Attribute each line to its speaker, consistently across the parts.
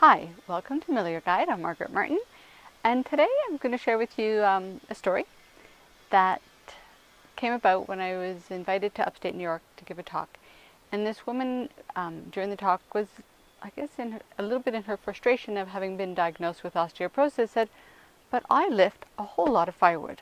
Speaker 1: Hi, welcome to Mill Your Guide. I'm Margaret Martin, and today I'm going to share with you a story that came about when I was invited to upstate New York to give a talk. And this woman during the talk was, I guess, a little bit in her frustration of having been diagnosed with osteoporosis, said, "But I lift a whole lot of firewood."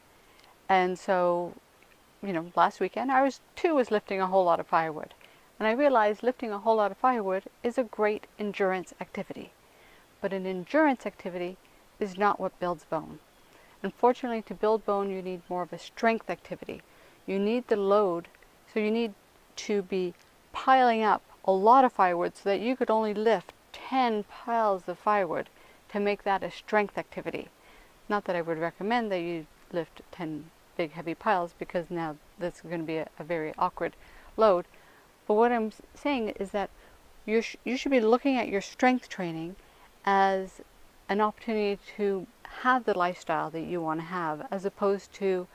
Speaker 1: And so, last weekend I was lifting a whole lot of firewood. And I realized lifting a whole lot of firewood is a great endurance activity. But an endurance activity is not what builds bone. Unfortunately, to build bone, you need more of a strength activity. You need the load, so you need to be piling up a lot of firewood so that you could only lift 10 piles of firewood to make that a strength activity. Not that I would recommend that you lift 10 big heavy piles, because now that's going to be a very awkward load. But what I'm saying is that you should be looking at your strength training as an opportunity to have the lifestyle that you want to have, as opposed to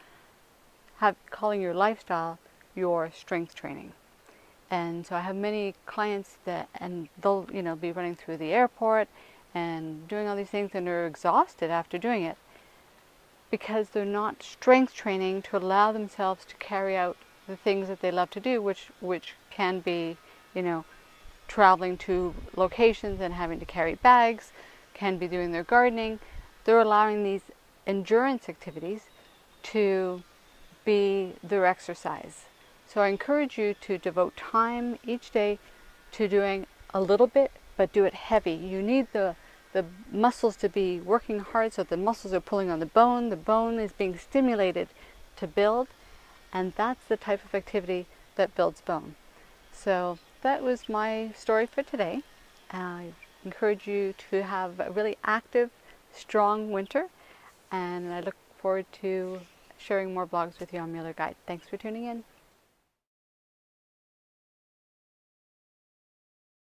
Speaker 1: calling your lifestyle your strength training. And so I have many clients and they'll be running through the airport and doing all these things, and they're exhausted after doing it because they're not strength training to allow themselves to carry out the things that they love to do, which can be, traveling to locations and having to carry bags, can be doing their gardening. They're allowing these endurance activities to be their exercise. So I encourage you to devote time each day to doing a little bit, but do it heavy. You need the muscles to be working hard, so the muscles are pulling on the bone is being stimulated to build, and that's the type of activity that builds bone. So that was my story for today. I encourage you to have a really active, strong winter, and I look forward to sharing more blogs with you on Mill Your Guide. Thanks for tuning in.